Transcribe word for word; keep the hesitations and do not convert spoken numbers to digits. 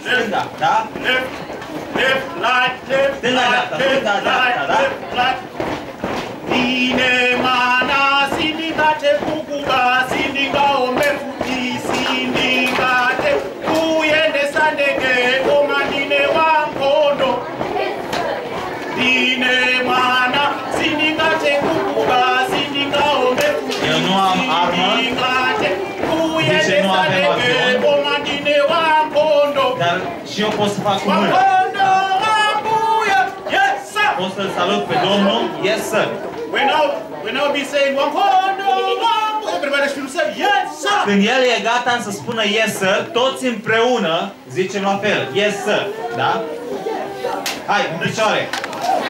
stânga, da? Left, left, right, left, Stânga, right, dreapta, left, stânga, dreapta, right, da? left, right. Dine mana sindicate kukuba sindika ombe futi sindicate kuyende sandeke omandine wamkondo. Dine mana sindicate kukuba sindika ombe futi Eu nu am armă. sindicate kuyende Zice, nu avem sandeke avion. omandine wamkondo. Dar și eu pot să fac cu mâna. Wamkondo wambuya, yes sir. Pot să-l salut pe Domnul? Yes, sir. We now, we now be saying wamkondo wambuya. Everybody should say yes sir. Când el e gata să spună yes, sir, toți împreună zicem la fel. Yes, sir. Da? Hai, în picioare.